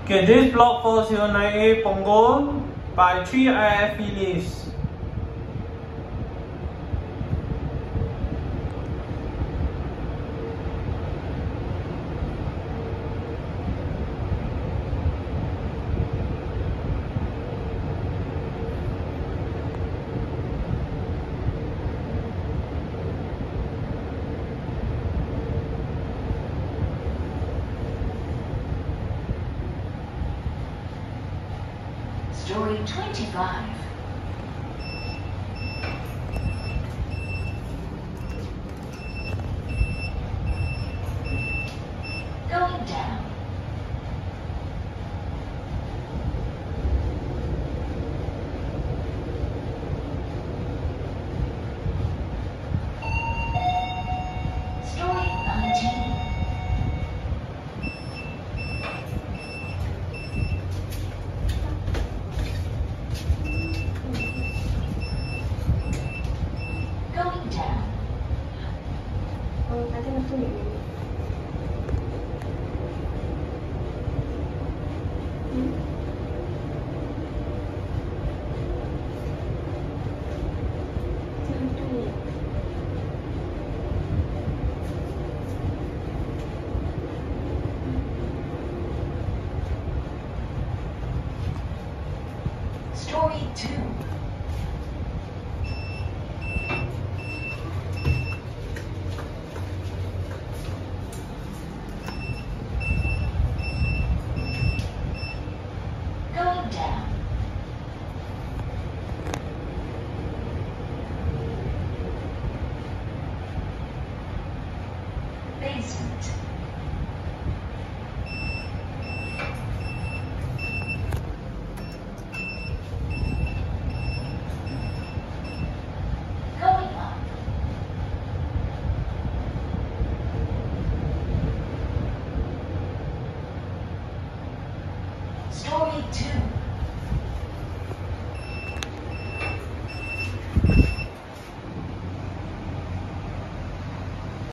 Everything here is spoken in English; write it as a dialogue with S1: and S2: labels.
S1: Okay, this block 4098 Punggol by 3 IFE Lifts.
S2: Story 25. Going down. Story 19. Going down.
S3: I think I'm filming.
S2: Story 2. Going down. Basement. Going up. Story 2.